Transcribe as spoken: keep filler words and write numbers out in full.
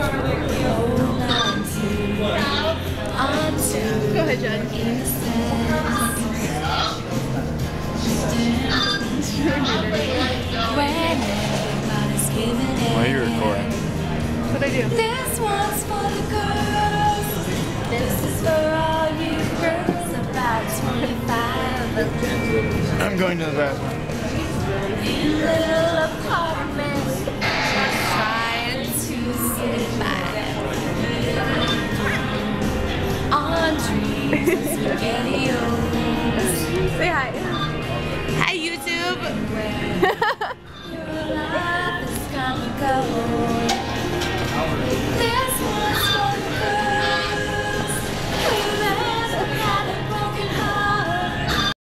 Go ahead, Jen. Why are you recording? What I do? This one's for the girls. This is for all you girls about twenty-five. I'm going to the bathroom. Little apartment, trying to get by on dreams and spaghettios. Say hi. Hi, YouTube.